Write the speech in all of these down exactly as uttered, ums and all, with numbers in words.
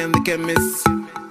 am the chemist.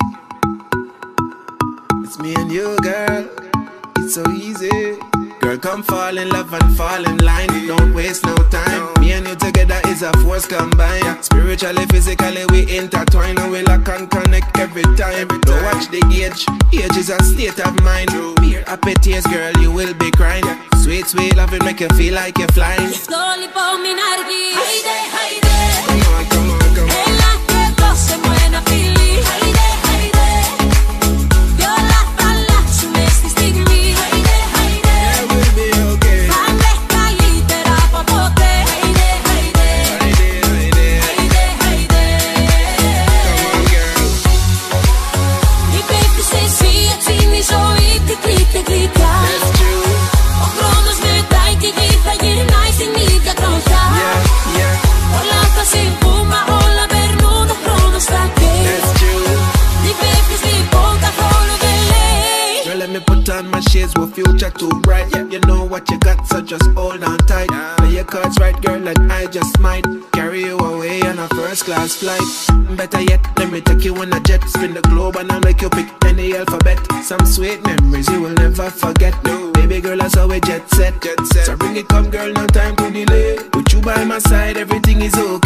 It's me and you, girl. It's so easy. Girl, come fall in love and fall in line. Don't waste no time. Me and you together is a force combined. Spiritually, physically, we intertwine. And we lock and connect every time. Don't watch the gauge. Age is a state of mind. Beer happy tears, girl, you will be crying. Sweet, sweet love, it make you feel like you're flying. Slowly pull me nargi. Hayde, hayde. Come on, come on, come on. En la que dos se mueren a fili. Hayde, hayde. Yo la falla, su mesti stigmi. Hayde, hayde. Yeah, we'll be okay. Famre caíte ra papote. Hayde, hayde. Hayde, hayde. Hayde, hayde. Come on, girl. I baby say si, at sini so iti klite klita. That's true. Och kronos nu tajti klita, ger nice in midja kronta. Yeah, yeah. Hola sin puma, hola bermuda, kronos take. That's true. Di baby sleep on the whole of L A. Girl, let me put on my shades, we're future too bright. Yeah, you know what you got, so just hold on tight. Play your cards right, girl, and I just might carry you away on a first class flight. Better yet, let me take you on a jet, spin the globe and I'll make you pick any alphabet. Some sweet memories you will never forget. No, baby girl, that's how we jet set. Jet set. So bring it, come girl, no time to delay. With you by my side, everything is okay.